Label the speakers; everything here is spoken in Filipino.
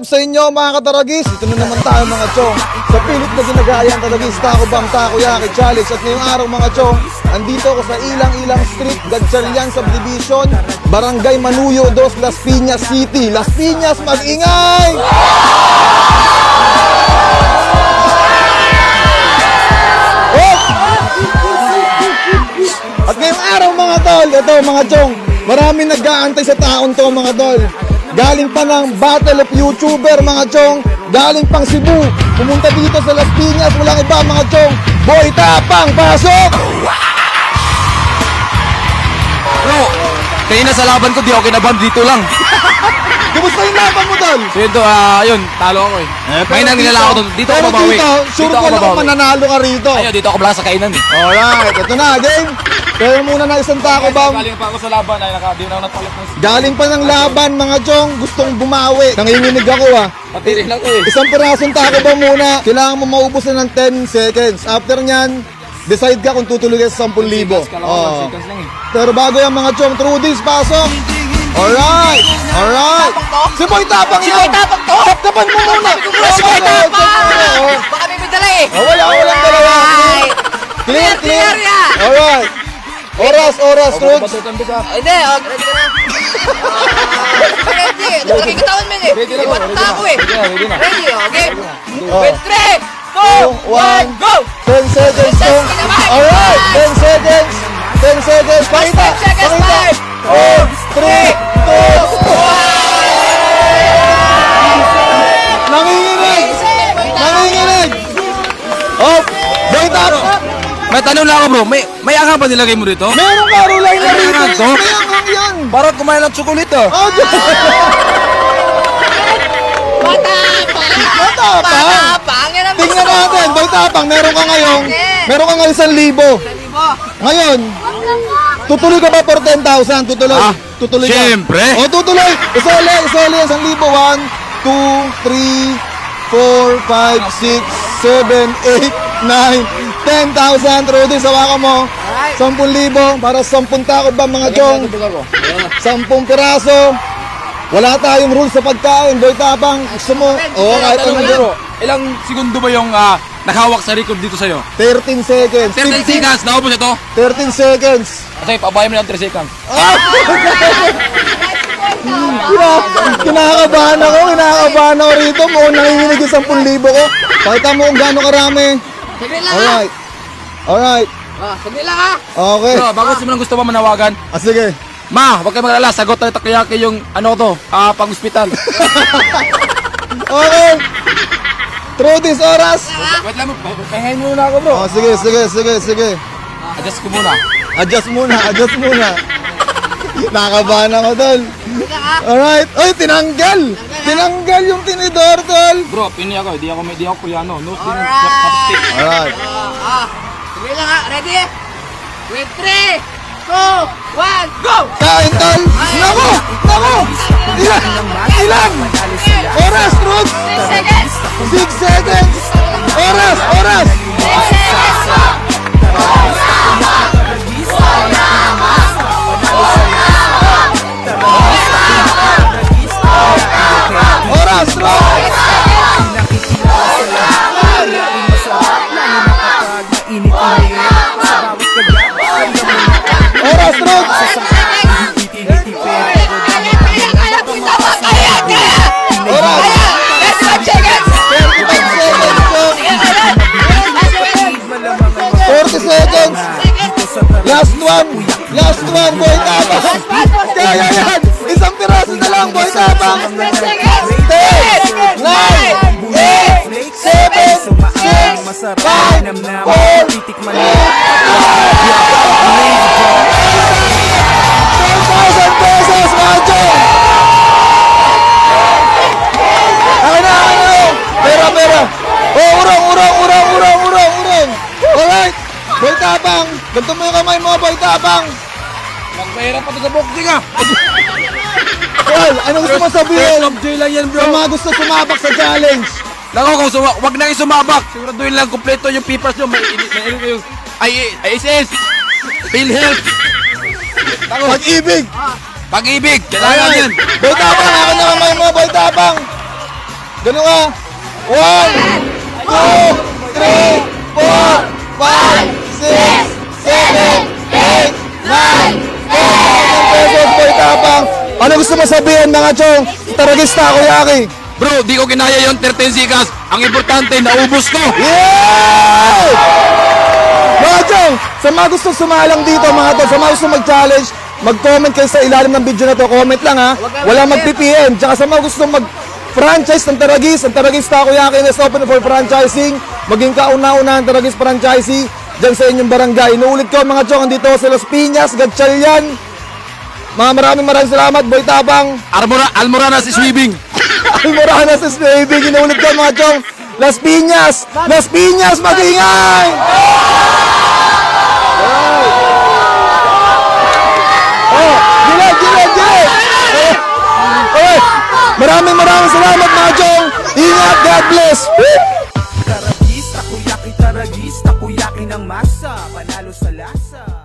Speaker 1: up sa inyo mga kataragis? Ito na naman tayo mga chong. Sa pilit na ginagayang taragis, Taco Bang Takoyaki Challenge. At ngayong araw mga chong, andito ako sa Ilang-Ilang Street, Gatchalian Subdivision, Barangay Manuyo 2, Las Piñas City. Las Piñas, mag-ingay! At ngayong araw mga tol, ito mga chong, maraming nag-aantay sa taon to mga tol. Galing pa ng Battle of YouTuber mga chong, galing pang Cebu, pumunta dito sa Las Piñas, walang iba mga chong, Boy Tapang, pasok!
Speaker 2: Bro, kanina sa laban ko, di ako kinabam, dito lang.
Speaker 1: Kumusta yung laban mo tol?
Speaker 2: So ito, ayun, talo ako eh. May nanginala ako doon, dito ako mabawi.
Speaker 1: Pero dito, sure ko lang mananalo ka rito.
Speaker 2: Ayun, dito ako bala sa kainan eh.
Speaker 1: Alright, ito na, game. Pero muna na isang Taco Bang.
Speaker 2: Galing pa ako sa laban, ay di na ako natulog.
Speaker 1: Galing pa ng laban mga chong, gustong bumawi. Nanginginig ako ah.
Speaker 2: Patirin lang ko eh.
Speaker 1: Isang pirasong Taco Bang muna, kailangan mo maubos na ng 10 seconds. After nyan, decide ka kung tutuloy ka sa 10,000. Pero bago yan mga chong, through this, pasok. Alright, alright. Si Boy Tapang yan. Si Boy Tapang to? Taptapan mo muna.
Speaker 3: Si Boy Tapang. Baka may medala eh.
Speaker 1: Walang dalawa. Clear, clear. Alright. Oras, Rudes.
Speaker 3: Hindi, ready ka na. Ready. Nakikitaon mo eh. Ibat na ako eh. Ready, okay? With 3, 2, 1, go!
Speaker 1: 10 seconds to. Alright, 10 seconds. 10 seconds. Pakita. 4, 3, 2, 1. Nanginginig. Oh, Boy Tapang.
Speaker 2: May tanong lang ako bro, may angang pa nilagay mo dito?
Speaker 1: Meron karulay na rito.
Speaker 2: May angang
Speaker 1: yan.
Speaker 2: Parang kumain ng tsukulito.
Speaker 3: Matapang.
Speaker 1: Tingnan natin, Boy Tapang, meron ka ngayon 1,000. Ngayon, tutuloy ka ba for 10,000? Tutuloy? Tutuloy ka?
Speaker 2: Siyempre.
Speaker 1: O, tutuloy. Isole, 1,000. 1, 2, 3, 4, 5, 6, 7, 8, 9, 10,000. Rudy, sawa ka mo. 10,000 para sa 10 Taco Bang mga chong. 10 piraso. Wala tayong rules sa pagkain. Boy Tapang, gusto mo? Oo, kahit ano bro.
Speaker 2: Ilang segundo ba yung nakahawak sa record dito sa'yo?
Speaker 1: 13 seconds.
Speaker 2: 13 seconds, naubos ito?
Speaker 1: 13 seconds.
Speaker 2: Kasi pabayan mo lang 3 seconds.
Speaker 1: Kinakabahan ako rito. Mukhang nanginginig yung 10,000 ko. Pakita mo kung gaano karami. Alright.
Speaker 3: Sagli lang ha.
Speaker 1: Okay.
Speaker 2: Bro, bago simulang gusto mo manawagan.
Speaker 1: Sige.
Speaker 2: Ma, huwag kayo mag-alala, sagot na Takoyaki yung ano to, pang-hospital.
Speaker 1: Okay. Through this oras.
Speaker 2: Wait lang, pahingayin muna ako bro.
Speaker 1: Sige.
Speaker 2: Adjust muna.
Speaker 1: Adjust muna. Nakabahan ako tol. Alright. Oy, tinanggal yung tinidor tol.
Speaker 2: Bro, pini ako, di ako kuyano. No skin and chopstick.
Speaker 1: Alright.
Speaker 3: Sagli lang ha. Ready? With 3, 2, 1, go!
Speaker 1: Kain tol. Nako. Ilan? Oras, Ruth.
Speaker 3: 6 seconds.
Speaker 1: 6 seconds. Oras.
Speaker 3: 6 seconds.
Speaker 1: Oras, Ruth. Oras, Ruth. Last one, Boy Tapang. Kaya yan. Isang piraso na lang, Boy Tapang. 10, 9, 8, 7, 6, 5, 4, 3, 2, 1. 10,000 pesos, Macho. Pera. Oh, urong. Alright. Boy Tapang, ganito mo yung kamay mo, Boy Tapang.
Speaker 2: Magpahirap pa ito sa boxing ah.
Speaker 1: Well, anong gusto mo sabihin?
Speaker 2: First of J lang yan bro.
Speaker 1: Sa mga gusto sumabak sa challenge.
Speaker 2: Nako, wag na kayo sumabak. Siguraduhin lang kompleto yung papers nyo. May yung ISS, PhilHealth,
Speaker 1: Pag-ibig.
Speaker 2: Pag-ibig. Kailangan yan.
Speaker 1: Boy Tapang, ako na kamay mo, Boy Tapang. Ganun ka. 1, 2, 3, 4, 5, 6, 7, 8, 9, 10,000 pesos, Boy Tapang. Ano gusto mo sabihin mga chong? Taragis Takoyaki.
Speaker 2: Bro, di ko kinaya yung 13 seconds. Ang importante, naubos ko.
Speaker 1: Yeah! Mga chong, sa mga gustong sumalang dito mga to, sa mga gustong mag-challenge, mag-comment kayo sa ilalim ng video na to. Comment lang ha. Walang mag-PPM. Tsaka sa mga gustong mag-franchise ng Taragis, ang Taragis Takoyaki is open for franchising. Maging kauna-una ang Taragis franchisee dyan sa inyong barangay. Inuulit ko mga chong, dito sa Las Piñas, Gatchalian. Mga maraming salamat, Boy Tapang.
Speaker 2: Almoranas is swimming.
Speaker 1: Almoranas is swimming. Inuulit ko mga chong, Las Piñas! Las Piñas, mag-ingay! Oh, gilid! Okay. Maraming salamat mga chong. Ingat, God bless.
Speaker 4: Taragis, takoyaki ng masa, panalo sa lasa.